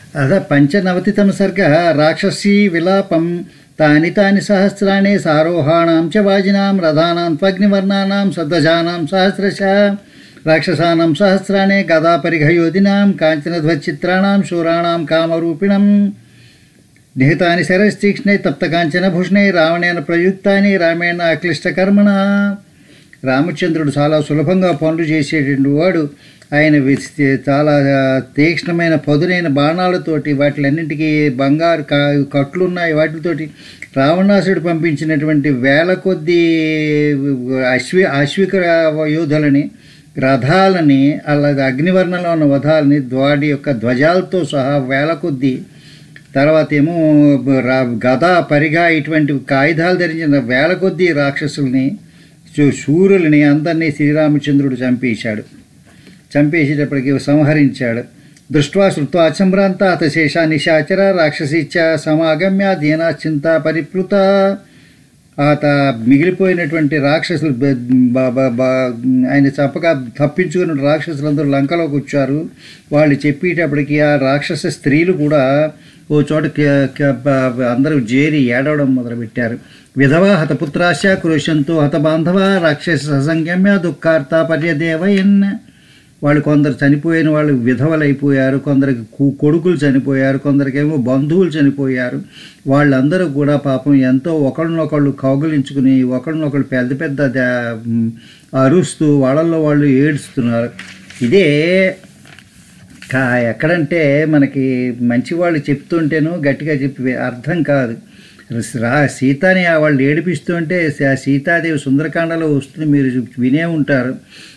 అద పంచనవతితమ సర్గ రాక్షసీ విలాపం తాని తాని సహస్రాణి సారోహాణాం చ వాజినాం రథానాం త్వగ్నివర్ణానాం సద్వజానాం సహస్రశ రాక్షసానాం సహస్రాణి గదాపరిఘయోధినాం కాంచనధ్వచిత్రాణాం శూరాణాం కామరూపిణం నిహితాని శరస్తీక్ష్ణై తప్తకాంచనభూషణై రావణేన ప్రయుక్తాని రామేణ అక్లిష్టకర్మణ. రామచంద్రుడు చాలా సులభంగా పనులు చేసేటువంటి వాడు. ఆయన చాలా తీక్ష్ణమైన పదునైన బాణాలతోటి వాటిలన్నింటికీ బంగారు కట్లున్నాయి. వాటితోటి రావణాసుడు పంపించినటువంటి వేల కొద్దీ అశ్విక యోధులని, రథాలని, అలాగే అగ్నివర్ణంలో ఉన్న వధాలని, వాటి యొక్క ధ్వజాలతో సహా వేల కొద్దీ, తర్వాత ఏమో గద పరిగా ఇటువంటి ఆయుధాలు ధరించిన వేల కొద్దీ రాక్షసుల్ని, శూరుల్ని అందరినీ శ్రీరామచంద్రుడు చంపేసేటప్పటికి సంహరించాడు. దృష్ట్వా శ్రుత్వా అచంభ్రాంత అత శేషా నిశాచర రాక్షసీచ సమాగమ్య దీనాశ్చింత పరిప్లుత. ఆత మిగిలిపోయినటువంటి రాక్షసులు ఆయన చంపగా తప్పించుకున్న రాక్షసులందరూ లంకలోకి వచ్చారు. వాళ్ళు చెప్పేటప్పటికి ఆ రాక్షస స్త్రీలు కూడా ఓ చోట అందరూ చేరి ఏడవడం మొదలుపెట్టారు. విధవా హతపుత్రాశ క్రోశంతో హతబాంధవ రాక్షస సంగమ్య దుఃఖార్త పర్యదేవయన్. వాళ్ళు కొందరు చనిపోయిన వాళ్ళు విధవలైపోయారు, కొందరికి కొడుకులు చనిపోయారు, కొందరికేమో బంధువులు చనిపోయారు. వాళ్ళందరూ కూడా పాపం ఎంతో ఒకళ్ళనొకళ్ళు కౌగులించుకుని ఒకళ్ళనొకళ్ళు పెద్ద పెద్ద అరుస్తూ వాళ్ళల్లో వాళ్ళు ఏడుస్తున్నారు. ఇదే ఎక్కడంటే మనకి మంచివాళ్ళు చెప్తుంటేనూ గట్టిగా చెప్పి అర్థం కాదు. సీతని వాళ్ళు ఏడిపిస్తుంటే సీతాదేవి సుందరకాండలో వస్తుంది, మీరు వినే ఉంటారు.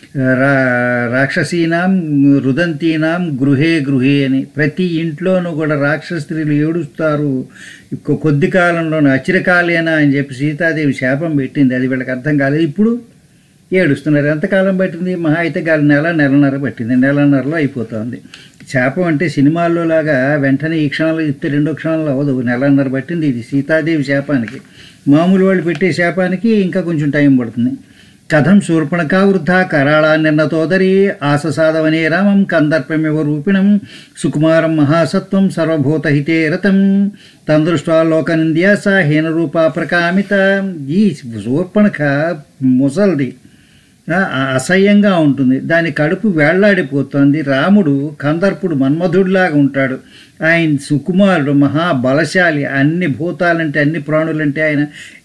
రాక్షసీనాం రుదంతీనాం గృహే గృహే అని. ప్రతి ఇంట్లోనూ కూడా రాక్షస స్త్రీలు ఏడుస్తారు. కొద్ది కాలంలోనూ అచిరకాలేనా అని చెప్పి సీతాదేవి శాపం పెట్టింది. అది వీళ్ళకి అర్థం కాలేదు. ఇప్పుడు ఏడుస్తున్నారు. ఎంతకాలం పట్టింది? మహా అయితే నెలన్నర పట్టింది. నెలన్నరలో అయిపోతుంది. శాపం అంటే సినిమాల్లో లాగా వెంటనే ఈ క్షణంలో చెప్తే రెండో క్షణంలో అవ్వదు. నెలన్నర పట్టింది ఇది సీతాదేవి శాపానికి. మామూలు వాళ్ళు పెట్టే శాపానికి ఇంకా కొంచెం టైం పడుతుంది. కథం శూర్పణకా వృద్ధ కరాళా నిర్ణతోదరి ఆససాదవనే రామం కందర్పమివ రూపిణం సుకుమారం మహాసత్వం సర్వభూతహితే రతం తందృష్ట్వా లోకనింద్యాస హీనరూపా ప్రకామిత. ఈ శూర్పణఖ ముసల్ది, అసహ్యంగా ఉంటుంది. దాని కడుపు వేళ్లాడిపోతుంది. రాముడు కందర్పుడు మన్మధుడిలాగా ఉంటాడు. ఆయన సుకుమారుడు, మహాబలశాలి. అన్ని భూతాలంటే అన్ని ప్రాణులంటే ఆయన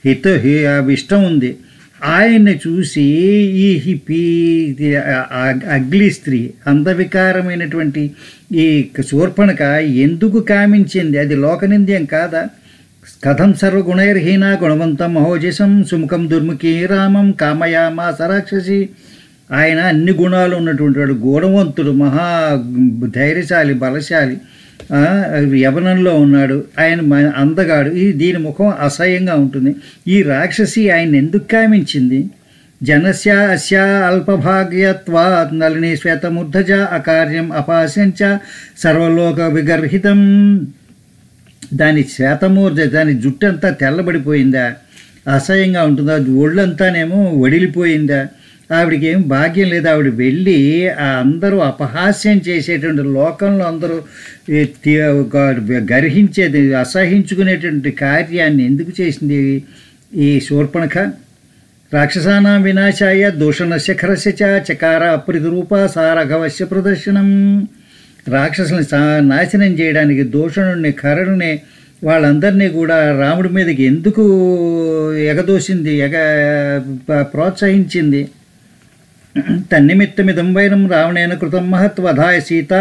ఇష్టం ఉంది. ఆయన్ని చూసి ఈ అగ్లీ స్త్రీ, అందవికారమైనటువంటి ఈ శూర్పణఖ ఎందుకు కామించింది? అది లోకనింద్యం కాదా? కథం సర్వగుణైర్హీనా గుణవంతం మహోజసం సుముఖం దుర్ముఖీ రామం కామయామాస రాక్షసి. ఆయన అన్ని గుణాలు ఉన్నటువంటి వాడు, గుణవంతుడు, మహా ధైర్యశాలి, బలశాలి, యవనంలో ఉన్నాడు. ఆయన అందగాడు. దీని ముఖం అసహ్యంగా ఉంటుంది. ఈ రాక్షసి ఆయన ఎందుకు కామించింది? జనస్య అస్య అల్పభాగ్యత్వాత్ నళిని శ్వేతమూర్ధజ అకార్యం అపాస్యంచ సర్వలోక విగర్హితం. దాని శ్వేతమూర్ధ, దాని జుట్టు అంతా తెల్లబడిపోయిందా? అసహ్యంగా ఉంటుందా? ఒళ్ళంతానేమో వడిలిపోయిందా? ఆవిడికి ఏం భాగ్యం లేదు. ఆవిడ వెళ్ళి అందరూ అపహాస్యం చేసేటువంటి, లోకంలో అందరూ గర్హించేది, అసహించుకునేటువంటి కార్యాన్ని ఎందుకు చేసింది ఈ శూర్పణఖ? రాక్షసానాం వినాశాయ దూషణస్య ఖరస్య చకార అప్రీతిరూప సారఘవస్య ప్రదర్శనం. రాక్షసుని నాశనం చేయడానికి దూషణుడిని, ఖరుడిని, వాళ్ళందరినీ కూడా రాముడి మీదకి ఎందుకు ఎగదోసింది, ప్రోత్సహించింది? తన్నిమిత్తమిదం వైరం రావణేన కృతం మహత్ వధాయ సీత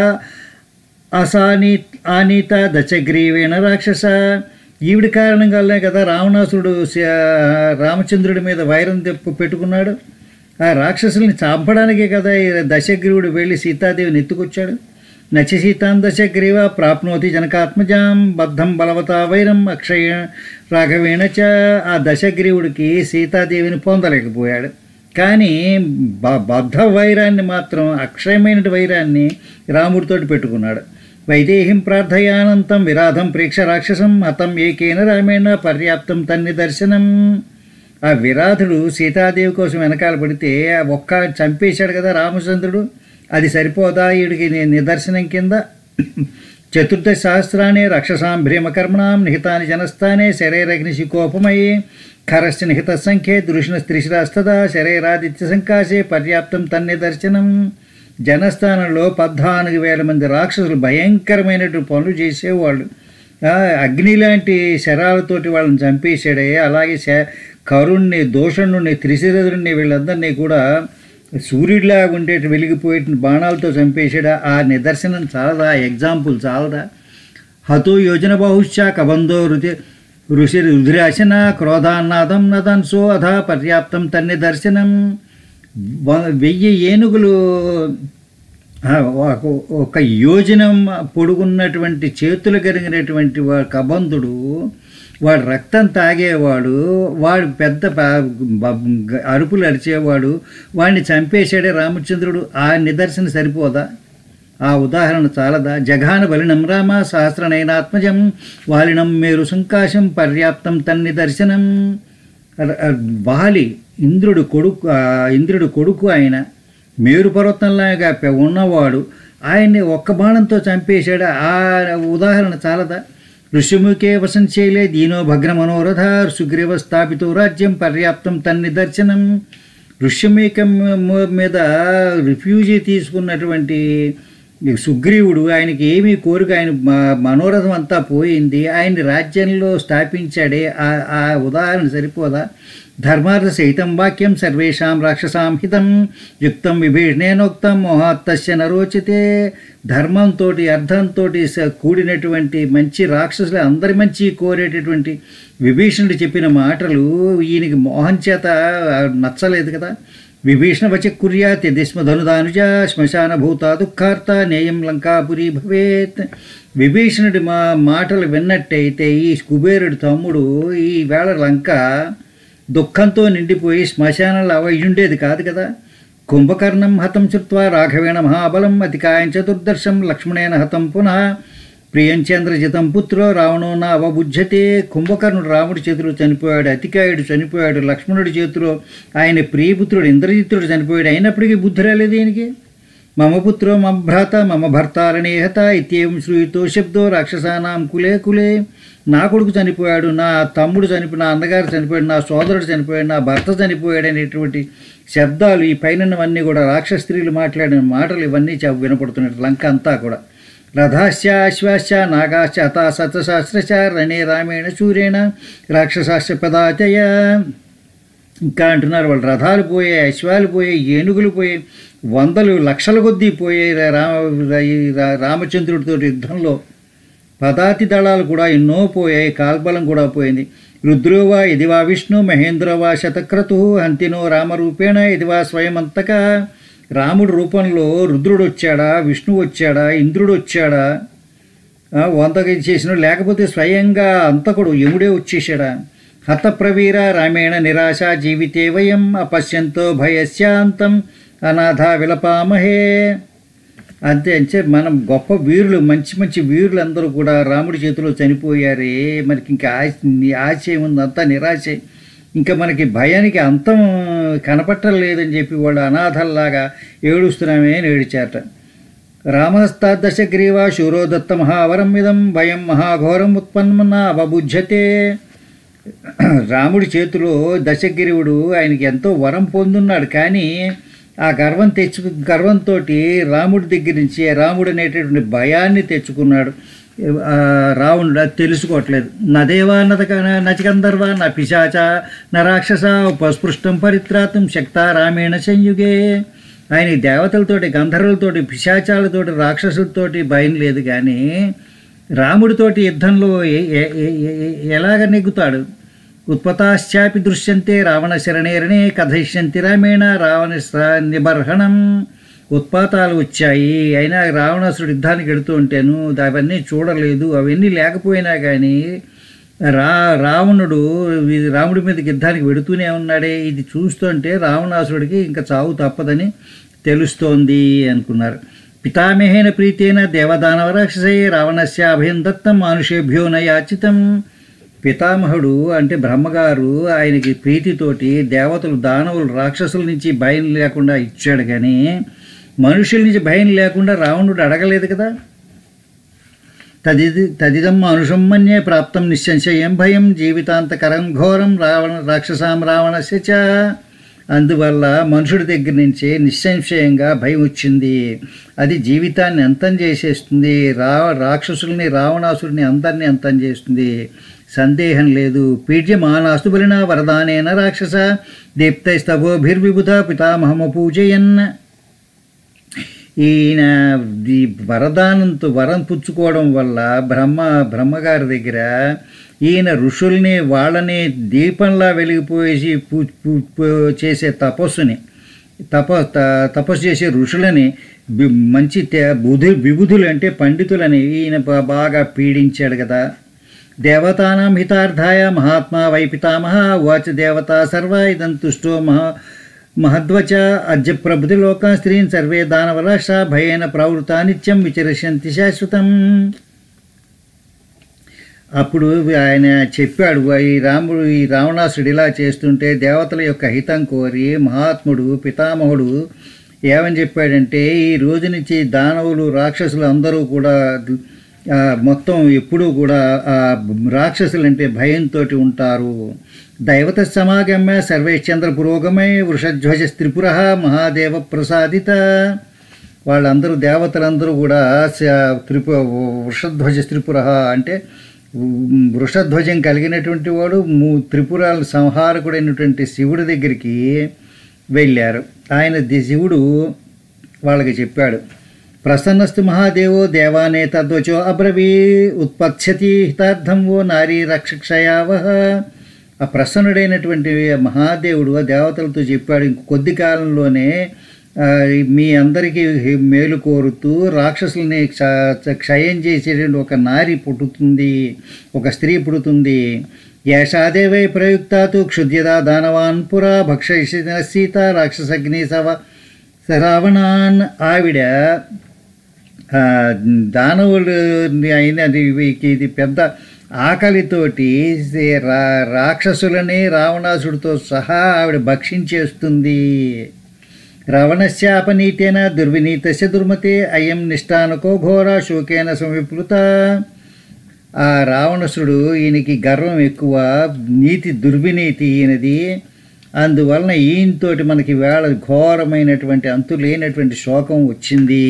ఆనీత దశగ్రీవేణ రాక్షస. ఈవిడి కారణంగానే కదా రావణాసురుడు రామచంద్రుడి మీద వైరం పెట్టుకున్నాడు. ఆ రాక్షసుల్ని చంపడానికే కదా ఈ దశగ్రీవుడు వెళ్ళి సీతాదేవిని ఎత్తుకొచ్చాడు. నచ సీతాం దశగ్రీవ ప్రాప్నోతి జనకాత్మజాం బద్ధం బలవతా వైరం అక్షయ రాఘవేణ చ. ఆ దశగ్రీవుడికి సీతాదేవిని పొందలేకపోయాడు. కానీ బద్ధ వైరాన్ని మాత్రం, అక్షయమైన వైరాన్ని రాముడితోటి పెట్టుకున్నాడు. వైదేహిం ప్రార్థయానంతం విరాధం ప్రేక్ష రాక్షసం హతం ఏకేన రామేణ పర్యాప్తం తన్ని దర్శనం. ఆ విరాధుడు సీతాదేవి కోసం వెనకాల పడితే చంపేశాడు కదా రామచంద్రుడు. అది సరిపోదా వీడికి నిదర్శనం కింద? చతుర్దశసహస్రాణి రక్షసాం భీమకర్మణాం నిహితాని జనస్థానే శరైరగ్నిశికోపమయే ఖరశ్చ నిహిత సంఖ్యే దృష్ణస్త్రిశిరాస్తదా శరైరాదిత్య సంకాశే పర్యాప్తం తన్నిదర్శనం. జనస్థానంలో 14,000 మంది రాక్షసులు భయంకరమైనటువంటి పనులు చేసేవాళ్ళు. అగ్ని లాంటి శరాలతోటి వాళ్ళని చంపేశాడే. అలాగే కరుణ్ణి, దోషణుణ్ణి, త్రిశిరుడిని వీళ్ళందరినీ కూడా సూర్యుడిలా ఉండేటి వెలిగిపోయే బాణాలతో చంపేశాడా. ఆ నిదర్శనం చాలదా? ఎగ్జాంపుల్ చాలదా? హతో యోజన బాహుశ్చ కబంధో ఋషి రుధిరాశన క్రోధాన్నాదం నదన్సో అధ పర్యాప్తం తన్నిదర్శనం. 1000 ఏనుగులు ఒక యోజనం పొడుగున్నటువంటి చేతులు కలిగినటువంటి కబంధుడు, వాడు రక్తం తాగేవాడు, వాడు పెద్ద అరుపులు అరిచేవాడు, వాడిని చంపేశాడే రామచంద్రుడు. ఆ నిదర్శన సరిపోదా? ఆ ఉదాహరణ చాలదా? జఘాన బలినం రామ సహస్రనయనాత్మజం వాలినం మేరు సంకాశం పర్యాప్తం తన్నిదర్శనం. వాలి ఇంద్రుడు కొడుకు ఆయన, మేరు పర్వతంలాగా ఉన్నవాడు, ఆయన్ని ఒక్క బాణంతో చంపేశాడు. ఆ ఉదాహరణ చాలదా? ఋషిముఖే వసంశైలే దీనో భగ్న మనోరథ సుగ్రీవ స్థాపితో రాజ్యం పర్యాప్తం తన్నిదర్శనం. ఋష్యమేకం మీద రిఫ్యూజీ తీసుకున్నటువంటి సుగ్రీవుడు, ఆయనకి ఏమీ కోరిక, ఆయన మనోరథం అంతా పోయింది, ఆయన్ని రాజ్యంలో స్థాపించాడే. ఆ ఉదాహరణ సరిపోదా? ధర్మార్థ సహితం వాక్యం సర్వేషాం రాక్షసాం హితం యుక్తం విభీషణేనోక్తం మోహాత్తస్య నరోచితే. ధర్మంతో అర్థంతో కూడినటువంటి మంచి రాక్షసులు అందరి మంచి కోరేటటువంటి విభీషణుడు చెప్పిన మాటలు ఈయనకి మోహం చేత నచ్చలేదు కదా. విభీషణ వచకుర్యాత్ యదిస్మధనుదానుజ శ్మశాన భూత దుఃఖార్త నేయం లంకాపురి భవేత్. విభీషణుడి మాటలు విన్నట్టయితే ఈ కుబేరుడి తమ్ముడు ఈ వేళ లంక దుఃఖంతో నిండిపోయి శ్మశానంలో అవయుండేది కాదు కదా. కుంభకర్ణం హతం చుత్వా రాఘవేణ మహాబలం అతికాయం చతుర్దర్శం లక్ష్మణేన హతం పునః ప్రియంచంద్రజితం పుత్రో రావణో నా అవబుజ్యతే. కుంభకర్ణుడు రాముడి చేతిలో చనిపోయాడు, అతికాయుడు చనిపోయాడు, లక్ష్మణుడి చేతిలో ఆయన ప్రియపుత్రుడు ఇంద్రజిత్తుడు చనిపోయాడు. అయినప్పటికీ బుద్ధి రాలేదు ఈయనకి. మమ పుత్రో మమ భ్రాత మమ భర్తారణేహత ఇత్యేవం శ్రూయితో శబ్దో రాక్షసానాం కులే కులే. నా కొడుకు చనిపోయాడు, నా తమ్ముడు చనిపోయాడు, నా అన్నగారు చనిపోయాడు, నా సోదరుడు చనిపోయాడు, నా భర్త చనిపోయాడు అనేటువంటి శబ్దాలు ఈ పైనవన్నీ కూడా రాక్షస స్త్రీలు మాట్లాడిన మాటలు ఇవన్నీ వినపడుతున్నాయి లంక అంతా కూడా. రథాశ్చ అశ్వాశ్చ నాగాశ్చ హతా సహస్రశ రణే రామేణ శూరేణ రాక్షసాశ్చ పదాచయ. ఇంకా అంటున్నారు వాళ్ళు, రథాలు పోయాయి, అశ్వాలు పోయాయి, ఏనుగులు పోయాయి, వందలు లక్షల కొద్దీ పోయాయి రామచంద్రుడితో యుద్ధంలో. పదాతి దళాలు కూడా ఎన్నో పోయాయి, కాల్బలం కూడా పోయింది. రుద్రోవా ఇదివా విష్ణు మహేంద్రవా శతక్రతు హంతినో రామరూపేణ ఇదివా స్వయమంతక. రాముడి రూపంలో రుద్రుడు వచ్చాడా, విష్ణువు వచ్చాడా, ఇంద్రుడు వచ్చాడా, వంతకి చేసిన, లేకపోతే స్వయంగా అంతకుడు యముడే వచ్చేసాడా. హతప్రవీర రామేణ నిరాశ జీవితే వయం అపశ్యంతో భయస్యాంతం అనాథ విలపామహే. అంతే మనం గొప్ప వీరులు, మంచి మంచి వీరులు అందరూ కూడా రాముడి చేతిలో చనిపోయారే. మనకి ఇంకా ఆశ ఏముంది, అంతా నిరాశే. ఇంకా మనకి భయానికి అంతం కనపట్టలేదని చెప్పి వాళ్ళు అనాథల్లాగా ఏడుస్తున్నామే అని ఏడిచారట. రామహస్తాదశగ్రీవా శూరోదత్త మహావరం ఇదం భయం మహాఘోరం ఉత్పన్న అవబుజ్యతే. రాముడి చేతిలో దశగ్రీవుడు ఆయనకి ఎంతో వరం పొందున్నాడు, కానీ ఆ గర్వంతో రాముడి దగ్గర నుంచి రాముడు అనేటటువంటి భయాన్ని తెచ్చుకున్నాడు. రావణుడు అది తెలుసుకోవట్లేదు. నదేవా నచకందర్వ నా పిశాచ నా రాక్షస ఉపస్పృష్టం పరిత్రాతం శక్త రామేణ సంయుగే. ఆయన దేవతలతోటి, గంధర్వులతోటి, పిశాచాలతోటి, రాక్షసులతోటి భయం లేదు, కానీ రాముడితోటి యుద్ధంలో ఎలాగ నెగ్గుతాడు. ఉత్పతాశ్చాపి దృశ్యంతే రావణ శరణేరణే కథయిష్యంతి రామేణ రావణ నిబర్హణం. ఉత్పాతాలు వచ్చాయి, అయినా రావణాసురుడు యుద్ధానికి వెళుతూ ఉంటాను అవన్నీ చూడలేదు. అవన్నీ లేకపోయినా కానీ రావణుడు రాముడి మీదకి యుద్ధానికి వెడుతూనే ఉన్నాడే. ఇది చూస్తుంటే రావణాసురుడికి ఇంకా చావు తప్పదని తెలుస్తోంది అనుకున్నారు. పితామహేన ప్రీతేన దేవదానవ రాక్షసే రావణస్య అభయం దత్తం మానుషేభ్యో నయాచితం. పితామహుడు అంటే బ్రహ్మగారు ఆయనకి ప్రీతితోటి దేవతలు, దానవులు, రాక్షసుల నుంచి భయం లేకుండా ఇచ్చాడు, కానీ మనుషుల నుంచి భయం లేకుండా రావణుడు అడగలేదు కదా. తదిదం అనుషం మన్యే ప్రాప్తం నిశ్చంశయం భయం జీవితాంతకరం ఘోరం రాక్షసాం రావణస్య చ. అందువల్ల మనుషుడి దగ్గర నుంచే నిస్సంశయంగా భయం వచ్చింది. అది జీవితాన్ని అంతం చేసేస్తుంది. రాక్షసుల్ని రావణాసురుని అందరినీ అంతం చేస్తుంది, సందేహం లేదు. పీడ్యమానాస్తు బలినా వరదానేన రాక్షస దీప్తైస్తభోభిర్విబుధ పితామహము పూజయన్. ఈయన ఈ వరం పుచ్చుకోవడం వల్ల బ్రహ్మగారి దగ్గర ఈయన ఋషుల్ని వాళ్ళని దీపంలా వెలిగిపోయేసి చేసే తపస్సుని తపస్సు చేసే ఋషులని మంచి విబుధులు అంటే పండితులని ఈయన బాగా పీడించాడు కదా. దేవతానాం హితార్థాయ మహాత్మా వై పితామహ వాచ దేవతా సర్వ ఇదం తుష్టో మహద్వచ అద్య ప్రభుతి లోకా స్త్రీన్ సర్వే దానవరాష్ట్ర భయేన ప్రవృత నిత్యం విచరిష్యంతి శాశ్వతం. అప్పుడు ఆయన చెప్పాడు, ఈ రావణాసుడు ఇలా చేస్తుంటే దేవతల యొక్క హితం కోరి మహాత్ముడు పితామహుడు ఏమని చెప్పాడంటే, ఈ రోజు నుంచి దానవులు రాక్షసులు అందరూ కూడా మొత్తం ఎప్పుడూ కూడా రాక్షసులంటే భయంతో ఉంటారు. దైవత సమాగమ్య సర్వేశ్చంద్ర పురోగమై వృషధ్వజ త్రిపుర మహాదేవ ప్రసాదిత. వాళ్ళందరూ దేవతలందరూ కూడా వృషధ్వజ త్రిపుర అంటే వృషధ్వజం కలిగినటువంటి వాడు త్రిపురాల సంహారకుడైనటువంటి శివుడి దగ్గరికి వెళ్ళారు. ఆయన శివుడు వాళ్ళకి చెప్పాడు, ప్రసన్నస్తు మహాదేవో దేవానే తద్వచో అబ్రవీ ఉత్పత్స్యతి హితార్థం ఓ నారీ రక్షక్షయావహ. ఆ ప్రసన్నుడైనటువంటి మహాదేవుడు ఆ దేవతలతో చెప్పాడు, ఇంక కొద్ది కాలంలోనే మీ అందరికీ మేలు కోరుతూ రాక్షసుల్ని క్షయం చేసేటువంటి ఒక నారి పుట్టుతుంది, ఒక స్త్రీ పుడుతుంది. యాషాదేవై ప్రయుక్తాతు క్షుద్యదా దానవాన్ పురా భక్షయిన సీత రాక్షసగ్ని రావణాన్. ఆవిడ దానవులు అయినది ఇది పెద్ద ఆకలితోటి రాక్షసులని రావణాసుడితో సహా ఆవిడ భక్షించేస్తుంది. రావణస్యాపనీతేన దుర్వినీతస్య దుర్మతే అయం నిష్ఠానకో ఘోర శోకేన సంవిప్లుత. ఆ రావణసుడు ఈయనకి గర్వం ఎక్కువ, నీతి దుర్వినీతి ఈయనది. అందువలన ఈయనతోటి మనకి వేళ ఘోరమైనటువంటి అంతు లేనటువంటి శోకం వచ్చింది.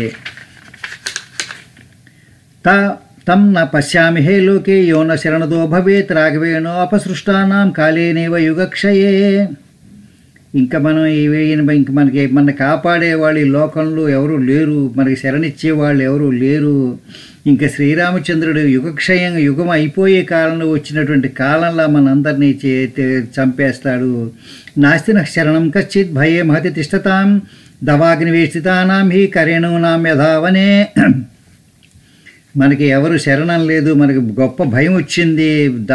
తం న పశ్యామి హే లోకే యో న శరణదో భవేత్ రాఘవేణో అపసృష్టానాం కాలేనేవ యుగక్షయే. ఇంకా మనం ఇంక మన కాపాడేవాళ్ళు ఈ లోకంలో ఎవరు లేరు, మనకి శరణిచ్చేవాళ్ళు ఎవరు లేరు. ఇంకా శ్రీరామచంద్రుడు యుగం అయిపోయే కాలంలో వచ్చినటువంటి కాలంలో మనందరినీ చంపేస్తాడు. నాస్తి శరణం కశ్చిత్ భయే మహతి తిష్టతాం దవాగ్నివేష్టితానాం హి కరేణూనాం యథావనే. మనకి ఎవరు శరణం లేదు, మనకి గొప్ప భయం వచ్చింది.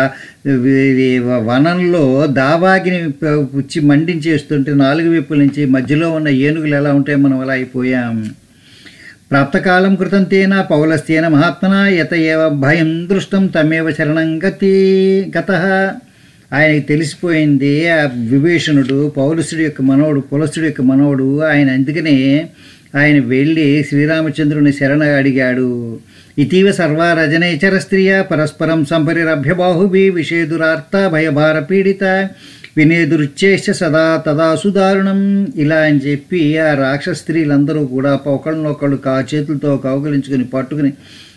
వనంలో దావాగిని వచ్చి మండించేస్తుంటే నాలుగు వైపుల నుంచి మధ్యలో ఉన్న ఏనుగులు ఎలా ఉంటాయో మనం అలా అయిపోయాం. ప్రాప్తకాలం కృతం తేన పౌలస్తేన మహాత్మన యత ఏవ భయం దృష్టం తమేవ శరణం గతః. ఆయనకి తెలిసిపోయింది ఆ విభీషణుడు పులస్తుడి యొక్క మనవడు. ఆయన అందుకనే ఆయన వెళ్ళి శ్రీరామచంద్రుని శరణ అడిగాడు. ఇటీవ సర్వారజనైచర స్త్రియ పరస్పరం సంపరిరభ్య బాహుభి విషేదురార్త భయభార పీడిత వినేదురుచ్చేష సదా తదా సుదారుణం. ఇలా అని చెప్పి ఆ రాక్షస స్త్రీలందరూ కూడా ఒకళ్ళనొకళ్ళు చేతులతో కౌగలించుకుని పట్టుకుని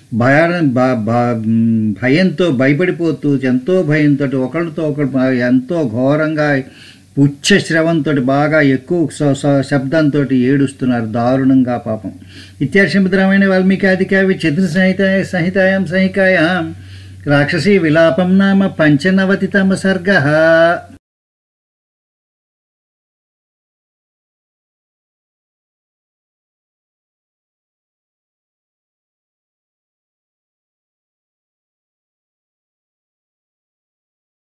భయంతో భయపడిపోతూ ఎంతో భయంతో ఒకళ్ళతో ఒకళ్ళు ఎంతో ఘోరంగా ఉచ్చ శ్రవంతో బాగా ఎక్కువ శబ్దంతో ఏడుస్తున్నారు దారుణంగా పాపం. ఇత్యార్షముద్రమైన వాల్మీకి ఆది కావ్య చతుర్ సంహితాయాం సంహికాయాం రాక్షసీ విలాపం నామ 95తమ సర్గ.